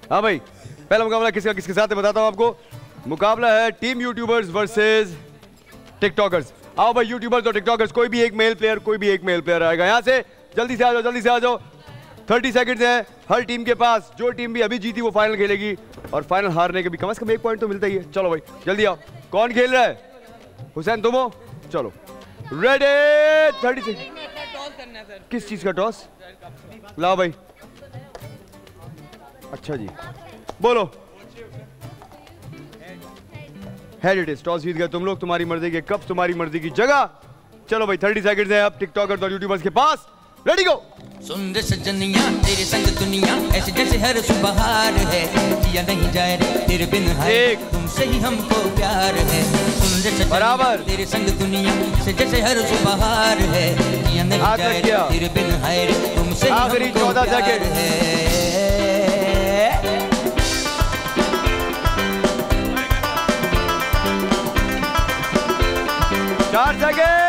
हाँ भाई, पहला मुकाबला किसके साथ है बताता हूँ आपको। मुकाबला है टीम यूट्यूबर्स वर्सेस टिकटॉकर्स। आओ भाई, यूट्यूबर्स और टिकटॉकर्स, कोई भी एक मेल प्लेयर आएगा यहाँ से। जल्दी से आ जाओ 30 सेकंड्स हैं हर टीम के पास। जो टीम भी अभी जीती वो फाइनल खेलेगी, और फाइनल हारने के भी कम से कम 1 पॉइंट तो मिलता ही है। चलो भाई जल्दी आओ। कौन खेल रहा है? हुसैन तुम हो? चलो रेडी। 30 सेकंड। किस चीज का टॉस? लाओ भाई। अच्छा जी, बोलो। Head it is. टॉस जीत गए तुम लोग, तुम्हारी मर्जी के कप, तुम्हारी मर्जी की जगह। चलो भाई 30 सेकंड्स हैं अब टिकटॉकर्स और यूट्यूबर्स के पास। रेडी गो। सुन रे सजनिया तेरे संग दुनिया ऐसे जैसे हर सुबह है, जिया नहीं जाए रे तेरे बिन है, तुमसे ही हमको प्यार है। सुन रे सजनिया बराबर तेरे संग दुनिया ऐसे जैसे हर सुबह है, जिया नहीं जाए रे तेरे बिन है, तुमसे ही हमको प्यार है। 4 सेकंड।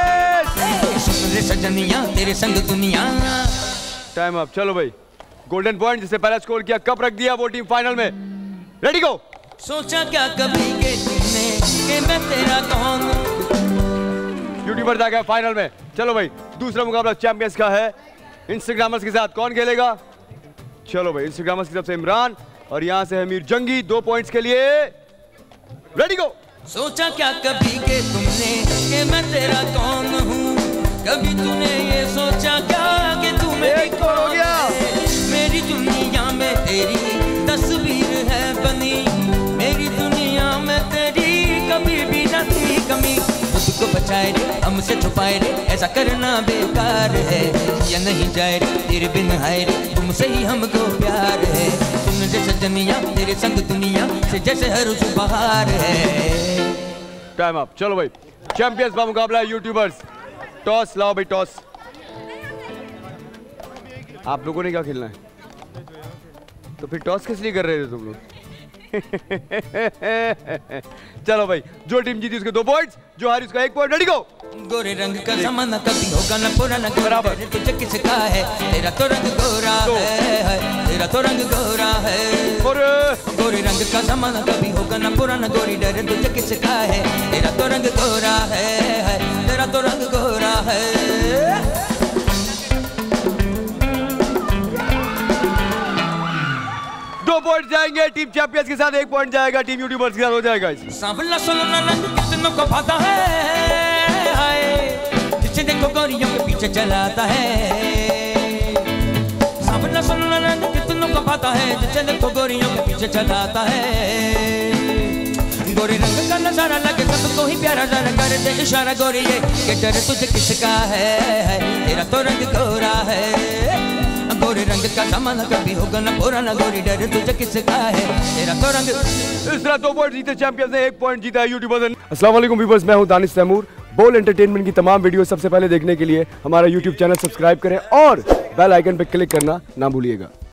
सजनिया तेरे संग दुनिया। Time up. चलो भाई, गोल्डन पॉइंट जिससे पहला स्कोर किया, कप रख दिया, वो टीम फाइनल में। Ready go. सोचा क्या कभी के तुमने कि मैं तेरा कौन। यूट्यूबर आ गया फाइनल में। चलो भाई, दूसरा मुकाबला चैंपियंस का है इंस्टाग्रामर्स के साथ। कौन खेलेगा? चलो भाई, इंस्टाग्रामर्स की तरफ से इमरान और यहाँ से मीर जंगी। 2 पॉइंट्स के लिए। Ready go. सोचा क्या कभी के तुमने कि मैं तेरा कौन हूँ, कभी तूने ये सोचा क्या कि तू मेरी कौन है। मेरी दुनिया में तेरी तस्वीर है बनी, मेरी दुनिया में तेरी कभी भी न थी कमी। खुद को बचाए रे हमसे छुपाए रे, ऐसा करना बेकार है, या नहीं जाए रे तेरे बिन हाय रे, तुमसे ही हमको प्यार है। तुम जैसे सजनिया तेरे संग दुनिया से जैसे हर सुबह है। Time up. चलो भाई, चैंपियंस का मुकाबला है यूट्यूबर्स। टॉस लाओ भाई, टॉस। आप लोगों ने क्या खेलना है? तो फिर टॉस किस लिए कर रहे थे तुम लोग? चलो भाई, जो टीम जीती उसके 2 पॉइंट्स, जो हारी उसका 1 पॉइंट। रेडी गो। गोरे रंग का जमाना कभी होगा न पुराना, बराबर। तुझे किसका है? तेरा तो रंग गोरा है, तेरा तो रंग गोरा है। गोरे रंग का जमाना कभी होगा न पुराना, गोरी डर तुझे किसका है? तेरा तो रंग गोरा है, तेरा तो रंग गोरा है। 2 पॉइंट जाएंगे टीम चैंपियंस के साथ, 1 पॉइंट जाएगा टीम यूट्यूबर्स के साथ। हो जाएगा। सांवला सोना रंग कितनों को भाता है, जिसे देखो गोरियों के पीछे चलाता है। सांवला सोना रंग कितनों को भाता है, जिसे देखो गोरियों के पीछे चलाता है। गोरे रंग का नजारा लगे सबको ही प्यारा, जरा कर दे इशारा गोरिये कि डर तुझे किसका है? तेरा तो रंग गोरा है। गोरे रंग का जमाना कभी होगा ना पुराना, गोरी डर तुझे किसका है? तेरा तो रंग। इस तरह 2 पॉइंट जीते चैंपियंस ने, 1 पॉइंट जीता है यूट्यूबर्स। अस्सलाम वालेकुम व्यूअर्स, मैं हूं दानिश तैमूर। बोल एंटरटेनमेंट की तमाम वीडियो सबसे पहले देखने के लिए हमारा यूट्यूब चैनल सब्सक्राइब करें और बेल आइकन पर क्लिक करना ना भूलिएगा।